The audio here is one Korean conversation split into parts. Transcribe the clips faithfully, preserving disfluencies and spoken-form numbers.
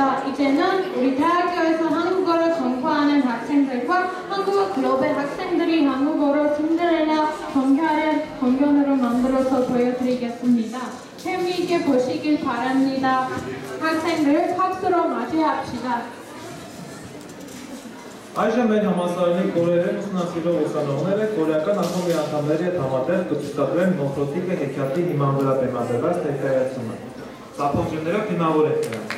자, 이제는 우리 대학교에서 한국어를 공부하는 학생들과 한국어 글로벌 학생들이 한국어로 신데렐라 경찰의 공연으로 만들어서 보여드리겠습니다. 재미있게 보시길 바랍니다. 학생들 박수로 맞이합시다. Այժմ մեր համալսարանի կորեերեն ուսումնասիրող ուսանողները կորեական ակումբի անդամների հետ համատեղ կցուցադրեն Մոխրոտիկը հեքիաթի հիման վրա բեմադրված ներկայացումը։ Ծափողջներով դիմավորեք նրանց։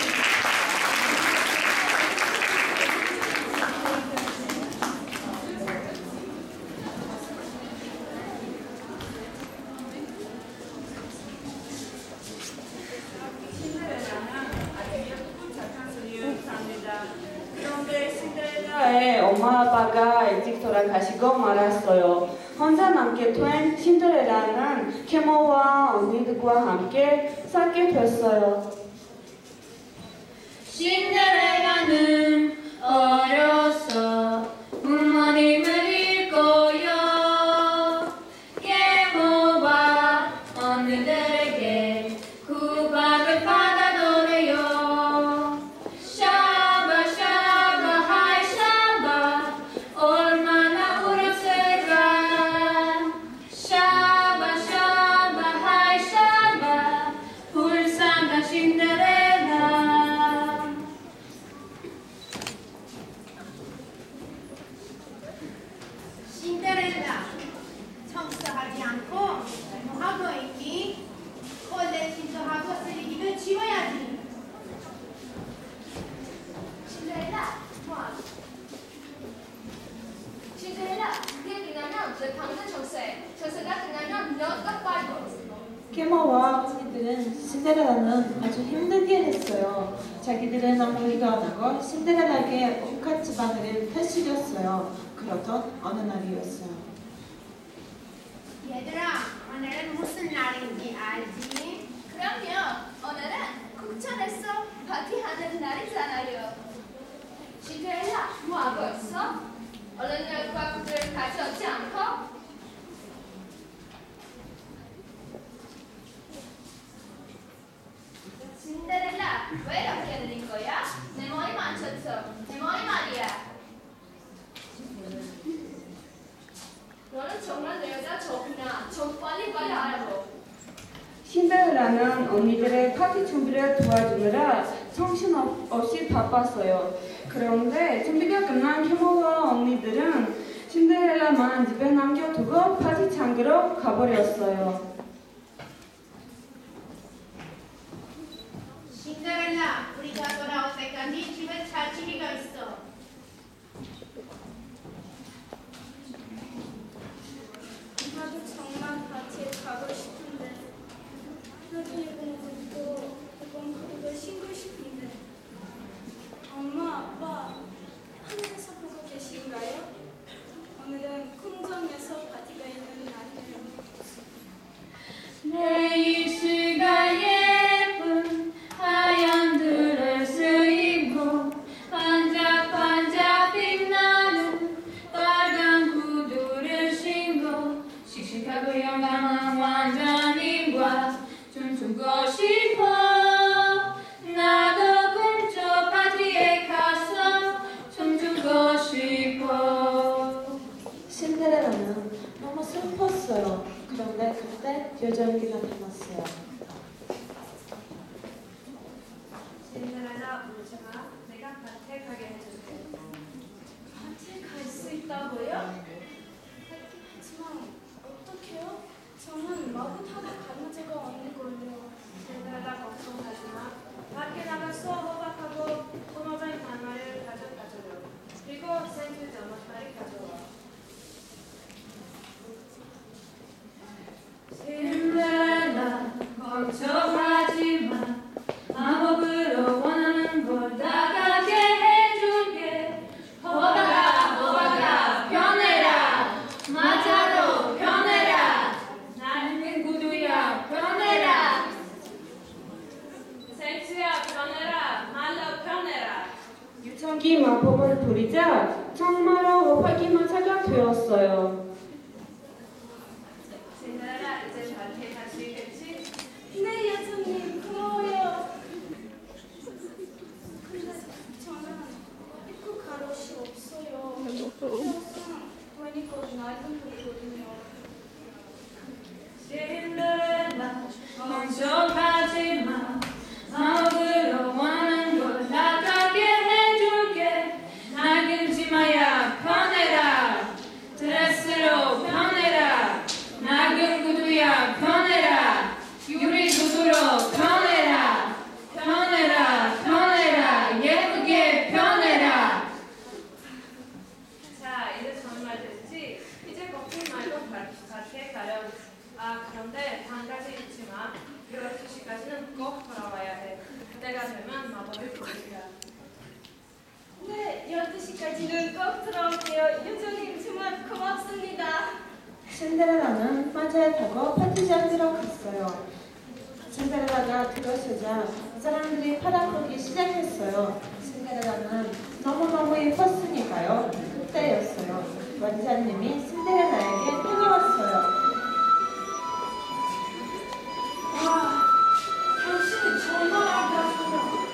엄마 아빠가 일찍 돌아가시고 말았어요. 혼자 남게 된 신데렐라는 계모와 언니들과 함께 살게 됐어요. 신데렐라는 어려서 부모님을 잃고요. 계모와 언니들에게 구박을 받아도래요. 계모와 언니들은 신데렐라는 아주 힘들게 했어요. 자기들은 아무리도 안 하고 신데렐라에게 온갖 집안일을 펴시렸어요. 그러던 어느 날이었어요. 얘들아, 오늘은 무슨 날인지 알지? 그럼요. 오늘은 국천에서 파티하는 날이잖아요. 신데렐라, 뭐하고 있어? 얼른 열과 구두를 가져오지 않고? 신데렐라, 왜 이렇게 느린 거야? 내 머리 만졌어. 내 머리 말이야. 너는 정말 내 여자 좋구나. 좀 빨리 빨리 알아보. 신데렐라는 언니들의 파티 준비를 도와주느라 정신없이 바빴어요. 그런데 준비가 끝난 계모와 언니들은 신데렐라만 집에 남겨두고 파티 참기로 가버렸어요. 신데렐라, 우리가 돌아올 때까지 집에 잘 지키고 있어. 나도 정말 파티에 가고 싶은데 여기 입은 옷도 이번 그룹을 신고 싶은데 엄마, 아빠 하늘에서 보고 계신가요? 오늘은 궁정에서 파티가 있는 날이에요. 내 입술가 예쁜 하얀 드레스 입고 반짝반짝 빛나는 빨간 구두를 신고 씩씩하고 영광한 왕자님과 춤추고 싶어. 나도 꿈쩍 파티에 가서 춤추고 싶어. 신데렐라는 너무 슬펐어요. 그런데 그때 여전기가 나타났어요. 신데렐라, 울지마. 내가 파티에 가게 해줄게. 파티에 갈 수 있다고요? 하지만 어떡해요? 저는 마구타고 가는 제가 없는 걸요. 신데렐라, 걱정하지마. 밖에 나가 수업 호박하고 꼬마장 단말을 가져가줘요. 그리고 생일 저녁날이 가져와. 신데렐라, 걱정하지마. 마법으로 원하는 걸 다 가게 해줄게. 호박아, 호박아, 변해라. 마차로 변해라. 나는 구두야, 변해라. 생수야, 변해라. 말로 변해라. 유청기 마법을 부리자 정말로 호박이 마차가 되었어요. 신데렐라, 이제 파티에 갈 수 있겠지? 네, 여자님 고마워요. 시까지는 꼭 들어올게요. 요정님 정말 고맙습니다. 신데렐라는 화재에 타고 파티장 들어갔어요. 신데렐라가 들어서자 사람들이 팔아보기 시작했어요. 신데렐라는 너무너무 예뻤으니까요. 그때였어요. 원장님이 신데렐라에게 다가왔어요. 와, 당신이 정말 아름다워요.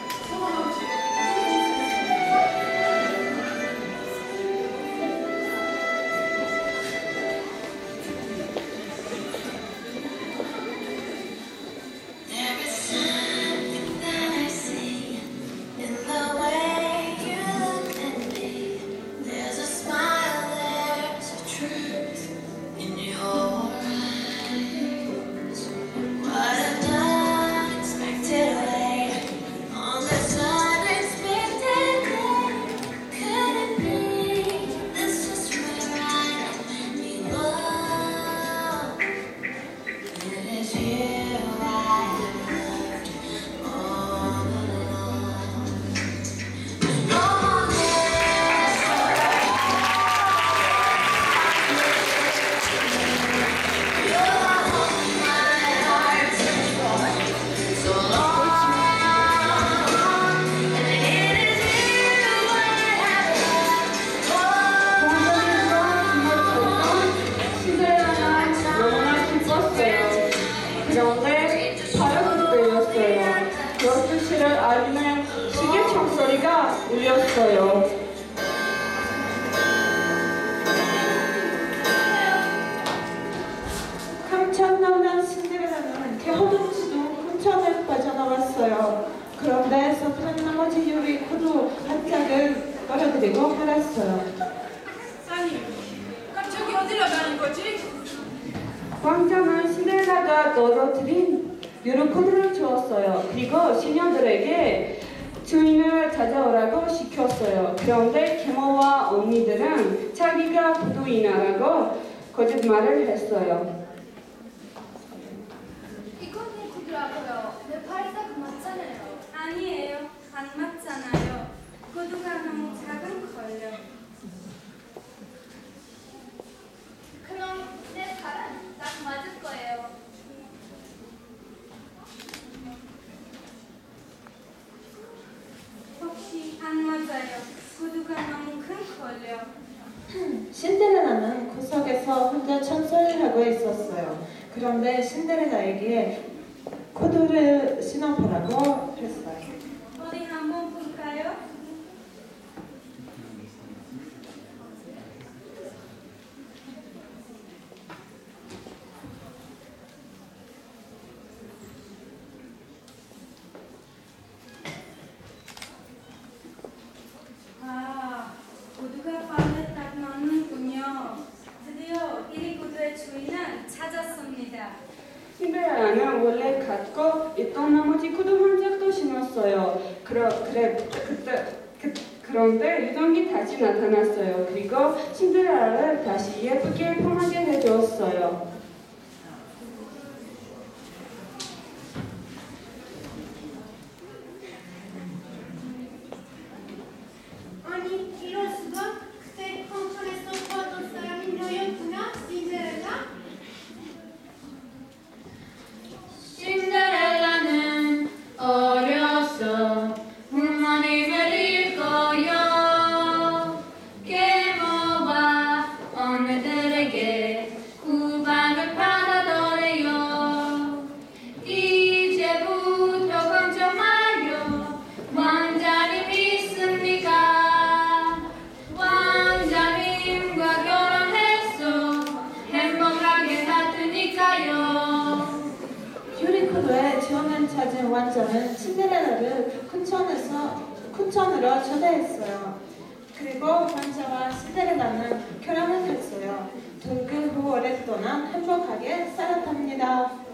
그런데 바로 그때였어요. 열두 시를 알리는 시계총 소리가 울렸어요. 깜짝 놀란 신데렐라는 개호동치도 훔쳐내 빠져나왔어요. 그런데 서툰 나머지 유리코도 한 짝을 떨어뜨리고 말았어요. 아니, 갑자기 어디로 가는 거지? 왕자는 신데렐라가 떨어뜨린 유리코드를 주었어요. 그리고 시녀들에게 주인을 찾아오라고 시켰어요. 그런데 계모와 언니들은 자기가 구두이나라고 거짓말을 했어요. 이건 내 구두라고요. 내 발이 딱 맞잖아요. 아니에요. 안 맞잖아요. 구두가 너무 작은 걸요. 그럼 내 발은 딱 맞을 거예요. 혹시 안 맞아요. 구두가 너무 큰 걸요. 신데렐라는 구석에서 혼자 청소를 하고 있었어요. 그런데 신데렐라에게 코드를 신어보라고 했어요. 어디 한번 볼까요? 아, 구두가 발에 딱 맞는군요. 드디어 이 구두의 주인을 찾았습니다. 신데렐라는 원래 갖고 있던 나머지 구두 한 짝도 신었어요. 그러, 그래, 그때, 그, 그런데 유령이 다시 나타났어요. 그리고 신데렐라를 다시 예쁘게 편하게 해주었어요. 아니, 이럴 수가? 그때 컨트롤에서 도와준 사람이 너였구나, 신데렐라? 신데렐라는 어려서 부모님을 잃고요. 계모와 언니들에게 구박을 받아더래요. 이제부터 걱정 마요. 왕자님 믿습니까? 왕자님과 결혼해서 행복하게 할 테니까요. 유리코드에 지원을 찾은 왕자는 신데렐라를 쿤천에서 쿤천으로 초대했어요. 그리고 왕자와 신데렐라는 결혼을 했어요. 둘 그 후 오랫동안 행복하게 살았답니다.